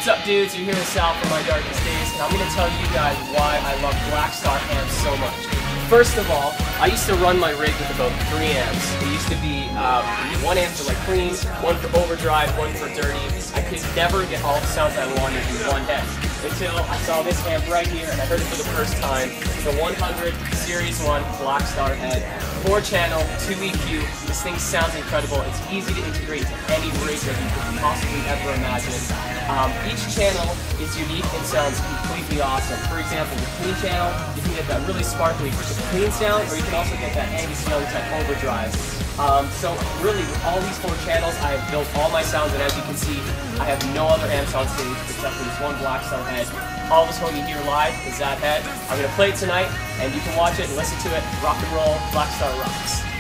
What's up, dudes? You're here with Sal from My Darkest Days, and I'm going to tell you guys why I love Blackstar amps so much. First of all, I used to run my rig with about 3 amps. It used to be 1 amp for like clean, 1 for overdrive, 1 for dirty. I could never get all the sounds I wanted in one head until I saw this amp right here and I heard it for the first time. The 100 Series 1 Blackstar head, 4-channel, 2 EQ. This thing sounds incredible. It's easy to integrate to any rig that you could possibly ever imagine. Each channel is unique and sounds completely awesome. For example, the clean channel, you can get that really sparkly clean sound, or you can also get that Angus Young type overdrive. So really, with all these 4 channels, I have built all my sounds, and as you can see, I have no other amps on stage except for this one Blackstar head. All of us what you hear live is that head. I'm going to play it tonight, and you can watch it and listen to it. Rock and roll, Blackstar rocks.